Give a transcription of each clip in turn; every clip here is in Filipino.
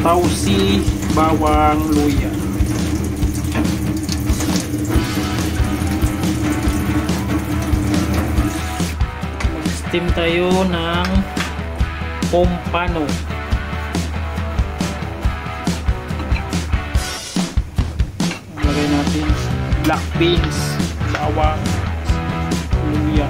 tausi, bawang, luya. Mag-steam tayo ng Pompano. Lagay natin black beans, bawang, luya.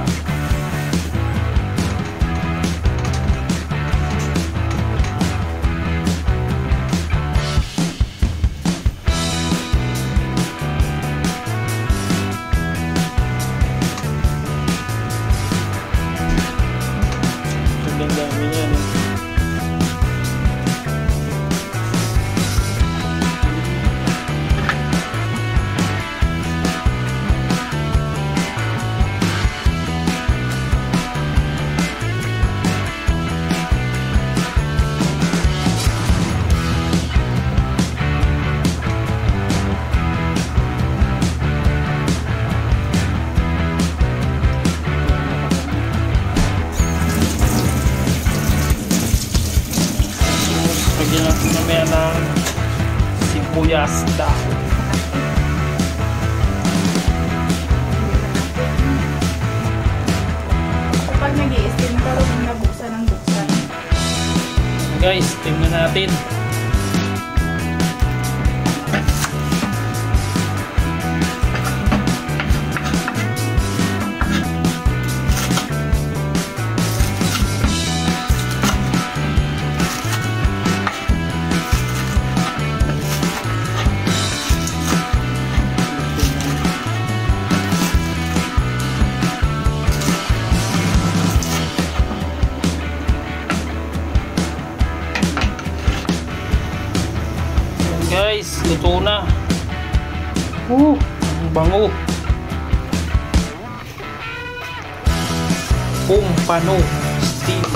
Ang dami niya, no? Lagyan natin mamaya ng sibuyas dahon. Kapag nag-i-steam ka, huwag mong nabuksan ng buksan. Guys, steam na natin. Guys, luto na. Ang bango. Pompano steam.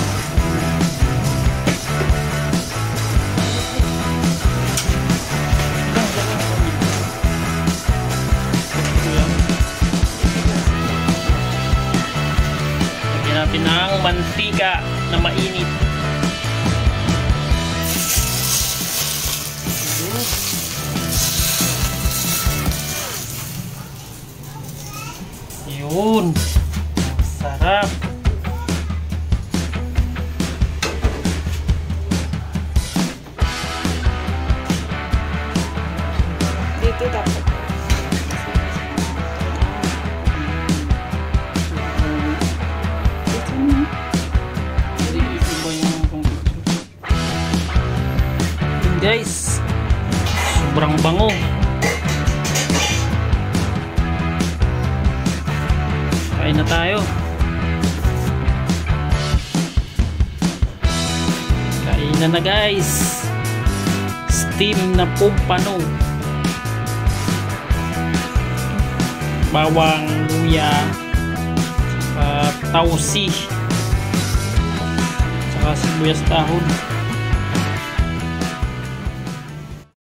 Lagyan natin ng mantika na mainit. Yun, sarap. Dito dapat. Guys, sobrang bango. Kain na tayo. Kain na guys. Steam na Pompano. Bawang, luya, tausi, saka sibuyas dahon.